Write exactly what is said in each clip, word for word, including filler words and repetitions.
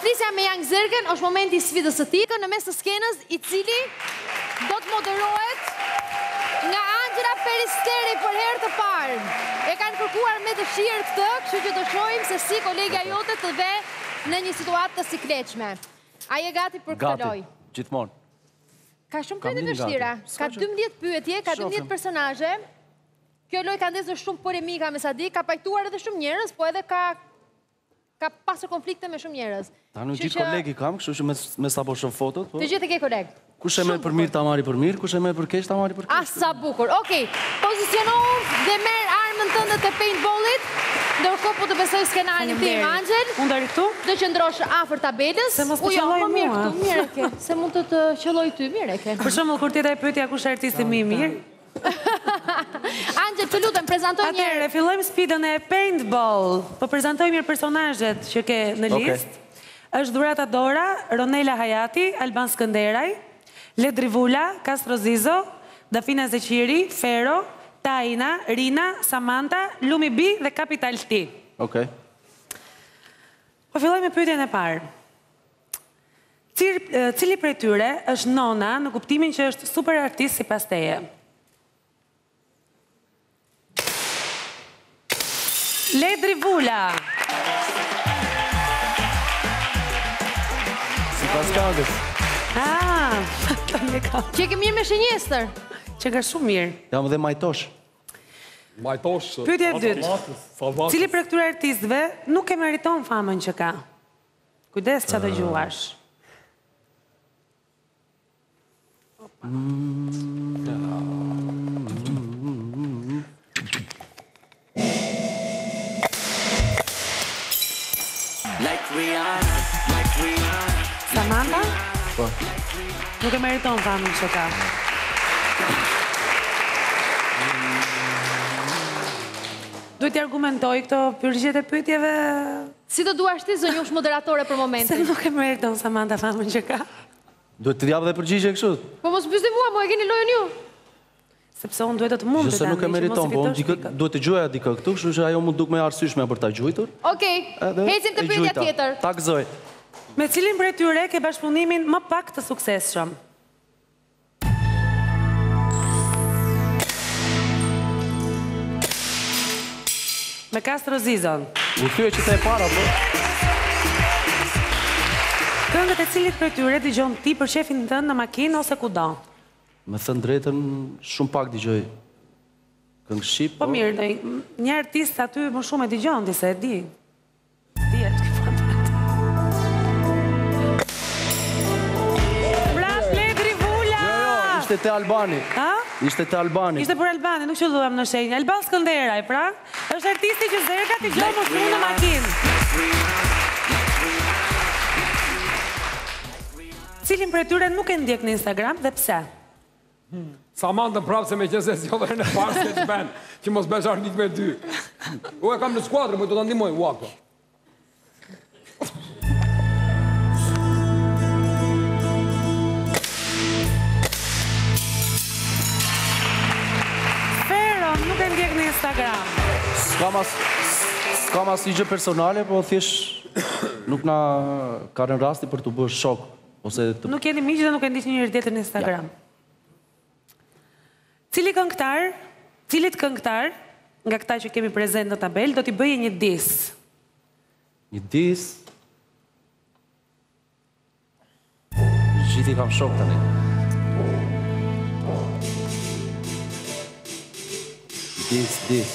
Flisja me Young Zergen, është momenti i sfidës së tij në mes të skenës, i cili do të moderohet nga Angela Peristeri për herë të parë. E kanë kërkuar me dëshirë këtë, kështu që do shohim se si kolegja jote të ve në një situatë të sikletshme. A je gati për këtë lojë? Gati, gjithmonë. Ka shumë pyetje vështira. Ka dymbëdhjetë pyetje, ka dymbëdhjetë personazhe. Kjo lojë ka ndezur shumë polemika me sa di, ka pajtuar edhe shumë njerëz, po edhe ka ka pasur konflikte me shumë njerëz. Ta nuk gjithë kolegi kam, kështu që me sa po shoh fotot. Të gjithë e ke koleg. Kush e merr për mirë ta marri për mirë, kush e merr për keq ta marri për keq. Ah, sa bukur. Okej, pozicionohu dhe merr armën tënde të paintballit. Ndërkohë po të besoj skenarin tim, Angel. Unë deri këtu? Do qëndrosh afër tabelës. Se mos të qelloj mua. Mirë këtu, mirë e ke. Se mund të të qelloj ty, mirë e ke. Për shembull, kur ti ta pyetja kush është artisti më i mirë? Angel, të lutem, prezantoj një herë. Atëherë, fillojmë sfidën e paintball. Po prezantoj mirë personazhet që ke në listë. Është Dhurata Dora, Ronela Hayati, Alban Skënderaj, Ledri Vula, Castro Zizo, Dafina Zeqiri, Fero, Taina, Rina, Samantha, Lumi B dhe Capital T. Okej. Po fillojmë me pyetjen e parë. Cili prej tyre është nona në kuptimin që është super artist sipas teje? Ledri Vula. Sipas këngës. Ah, tani ka. Që ke mirë me shenjestër. Që ka shumë mirë. Jam dhe majtosh. Majtosh. Pyetja e dytë. Cili prej këtyre artistëve nuk e meriton famën që ka? Kujdes çfarë dëgjuash. Samantha? Po. Nuk e meriton famën që ka. Duhet t'i argumentoj këto përgjigjet e pyetjeve. Si do duash ti zonjush moderatore për momentin? Se nuk e meriton Samantha famën që ka. Duhet të japë dhe përgjigje kështu? Po mos pyesni mua, mo e keni lojën ju. Sepse unë duhet të mund të tani. Nëse nuk e meriton, po unë duhet të gjuaja dikë këtu, kështu që ajo mund duk me arsyeshme për ta gjujtur. Okej, hecim të pyetja tjetër. Ta gëzoj. Me cilin prej tyre ke bashkëpunimin më pak të suksesshëm? Me Castro Zizon. U thye që të e para, po. Këngët e cilit prej tyre dëgjon ti për shefin tënd në makinë ose kudo? Me thënë drejtën, shumë pak dëgjoj këngë shqip. Po mirë, një artist aty më shumë e dëgjon ti se e di. Di e të Bras Ledri Vula! Jo, jo, ishte te Albani. Ha? Ishte te Albani. Ishte për Albani, nuk që duham në shenjë. Alban Skënderaj, pra, është artisti që Zerka t'i gjohë më shumë në makinë. Cilin për e tyre nuk e ndjek në Instagram dhe pse? Samantha prapë se me qëse si odhër në parë se që ben, që mos besh arnik me dy. U e kam në skuadrë, më të të ndimoj, u akto. Nuk e ndjek në Instagram. S'kam as një gjë personale, po thjesht nuk na ka rënë rasti për të bërë shok. Nuk jeni miqë dhe nuk e ndiq një njëri tjetër në Instagram. Cili këngëtar, cilit këngëtar, nga këta që kemi prezent në tabel, do t'i bëje një dis? Një dis? Gjithi kam shok tani. Dis, dis.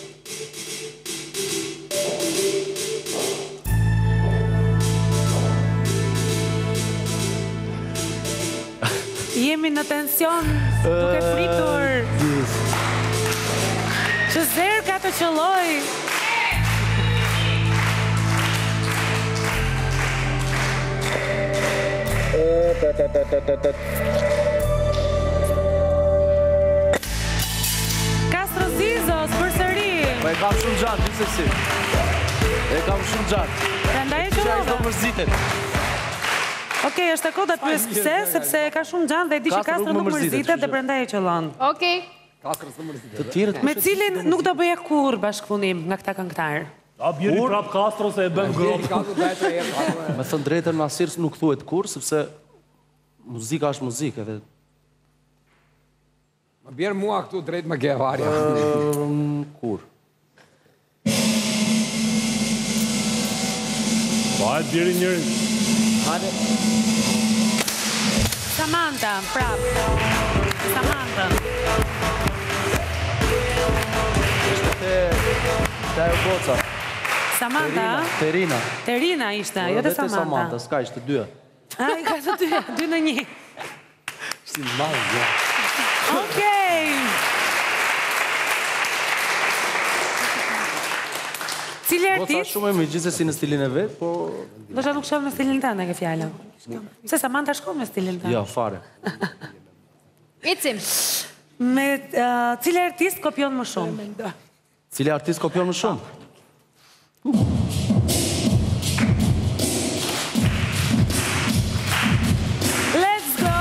Jemi në tension, duke fritur. Dis. Që Zerka të qëlloj. Castro Zizos, për sëri. Po e kam shumë gjatë, disë si. E kam shumë gjatë. Prandaj e qëllove. Që a i do mërzitet. Okej, është e koda të pyes pse, sepse ka shumë gjanë dhe e di që Castro nuk mërzitet dhe prandaj e qëllon. Okej. Të tjerët... Me cilin nuk do bëje kur bashkëpunim nga këta këngëtarë? A bjeri prap Castro se e bën Bjeri grop. Castro ta e tre herë. Me thënë drejtën, asnjëherë nuk thuhet kur, sepse muzika është muzikë edhe Më bjerë mua këtu drejt më ke varja. ëm, kur. Po hajt bjeri njërin. Hajde. Samantha, prap. Samantha. Te te ajo goca. Samantha. Terina. Terina ishte, jo te Edhe te Samantha. Samantha, s'ka ishte dyja. A, i ka të dy, dy në një. Si malë, ja. Okej. Cili Goca artist? shumë e mirë, gjithsesi në stilin e vet, po Do që nuk shkon me stilin tënde ke fjala. Se Samantha shkon me stilin tënde. ja, fare. Ecim. Me uh, cili artist kopjon më shumë? Cili artist kopjon më shumë? Let's go!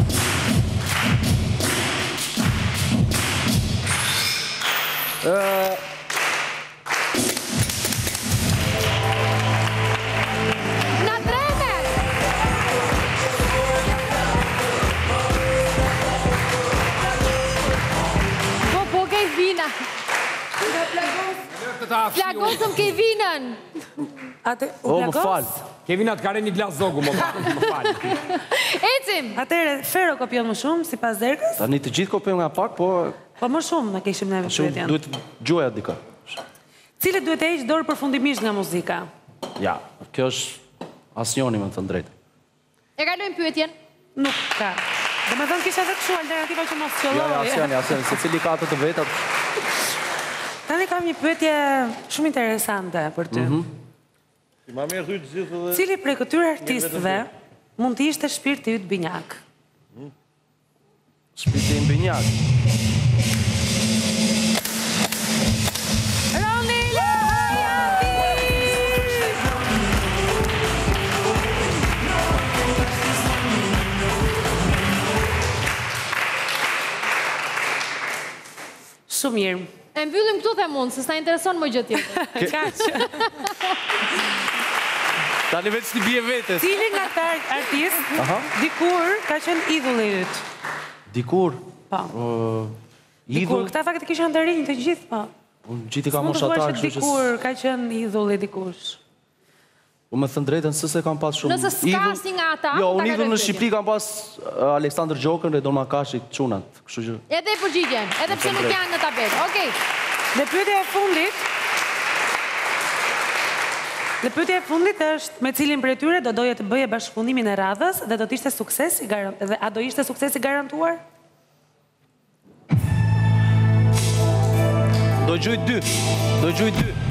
Na treme! Po, po, ke vina. Plagosëm ke vinën. Ate, u O, më plagos? fal. Kevin atë kare një glas zogu, më falë, më falë. Ecim. Atere, Fero kopjon më shumë, si pas Derkës? Tani të gjithë kopjon nga pak, po Po më shumë në keshim neve shumë pyetjen. duhet gjuaja dika. Cili duhet e iqë dorë përfundimisht nga muzika? Ja, kjo është asnjoni, më thënë drejtë. E kalojmë pyetjen. Nuk ka. Dhe me thënë kisha dhe këshu alternativa që mos Ja, ja, qëlloj. asjani, asjani, se cili ka ato të vetat. Tani kam një pyetje shumë interesante për ty. Si ma mirë thujtë gjithë dhe... Cili prej këtyre artistëve mund të ishte shpirti yt binjak? Shpiti i mbinjak. Ronela Hayati! Shumë mirë. E mbyllim këtu them unë, se sa intereson më gjë tjetër. Kaq. Tani veç t'i bje vetes. Cili nga këta artist Aha. dikur ka qenë idulli yt? Dikur, Po. ë, Dikur, idhull, këta fakt kishin të rinj të gjithë, po. unë gjithi ka Mund të moshatar, thuash që kështu që... dikur ka qenë idulli dikush. Unë me thënë drejtën, së se kam pas shumë... Nëse s'ka idhull- asnjë nga ata, Jo, ta unë idhull kalojmë në pyetjen. Shqipëri kam pas uh, Aleksandr Gjokën dhe Don Makashi çunat, kështu që... Edhe e përgjigjen, edhe pse nuk janë në tabelë. Okej. Dhe pyetja e fundit Dhe pyetja e fundit është me cilin prej tyre do doje të bëje bashkëpunimin e radhës dhe do të ishte sukses i garantuar dhe a do ishte sukses i garantuar? Do gjuj dy, do gjuj dy.